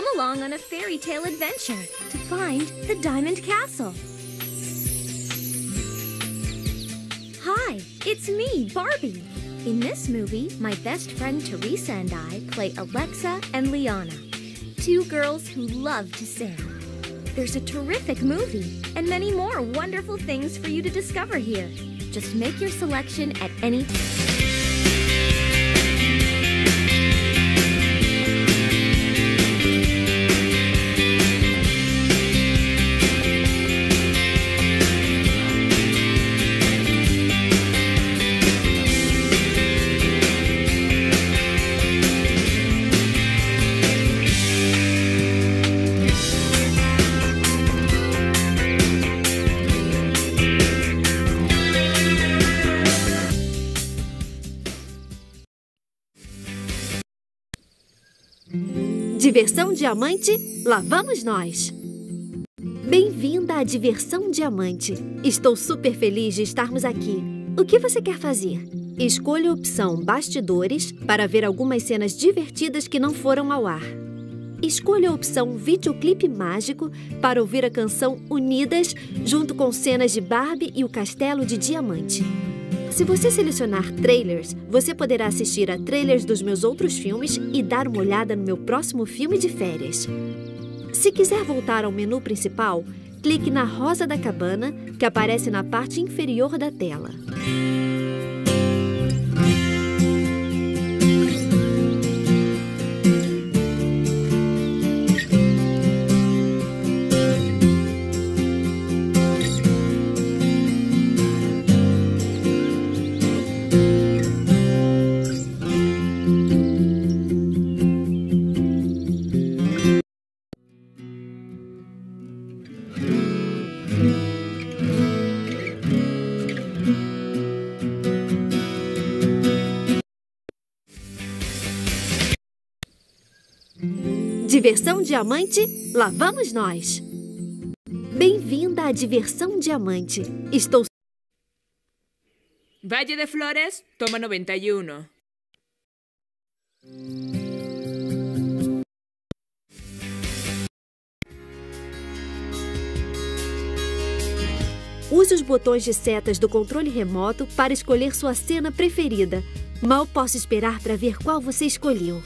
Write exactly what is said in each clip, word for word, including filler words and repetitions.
Come along on a fairy tale adventure to find the Diamond Castle. Hi, it's me, Barbie. In this movie, my best friend Teresa and I play Alexa and Liana, two girls who love to sing. There's a terrific movie and many more wonderful things for you to discover here. Just make your selection at any time. Diversão Diamante, lá vamos nós! Bem-vinda à Diversão Diamante. Estou super feliz de estarmos aqui. O que você quer fazer? Escolha a opção Bastidores para ver algumas cenas divertidas que não foram ao ar. Escolha a opção Videoclipe Mágico para ouvir a canção Unidas junto com cenas de Barbie e o Castelo de Diamante. Se você selecionar trailers, você poderá assistir a trailers dos meus outros filmes e dar uma olhada no meu próximo filme de férias. Se quiser voltar ao menu principal, clique na rosa da cabana, que aparece na parte inferior da tela. Diversão Diamante, lá vamos nós! Bem-vinda à Diversão Diamante. Estou... Valle de Flores, toma noventa e um. Use os botões de setas do controle remoto para escolher sua cena preferida. Mal posso esperar para ver qual você escolheu.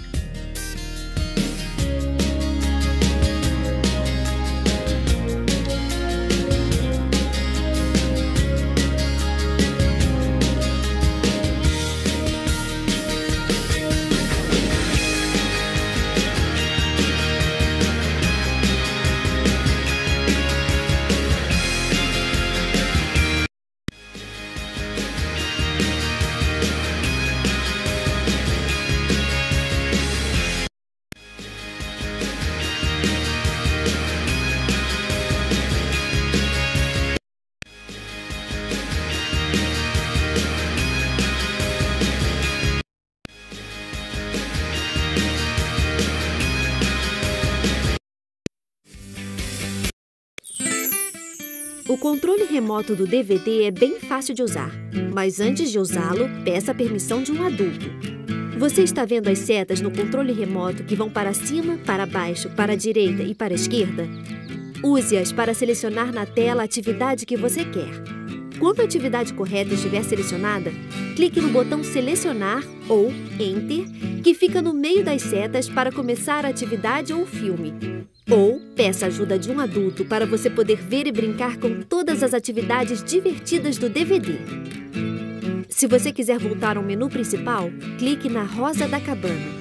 O controle remoto do D V D é bem fácil de usar, mas antes de usá-lo, peça a permissão de um adulto. Você está vendo as setas no controle remoto que vão para cima, para baixo, para a direita e para a esquerda? Use-as para selecionar na tela a atividade que você quer. Quando a atividade correta estiver selecionada, clique no botão Selecionar ou Enter, que fica no meio das setas para começar a atividade ou filme. Ou peça a ajuda de um adulto para você poder ver e brincar com todas as atividades divertidas do D V D. Se você quiser voltar ao menu principal, clique na rosa da cabana.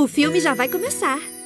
O filme já vai começar.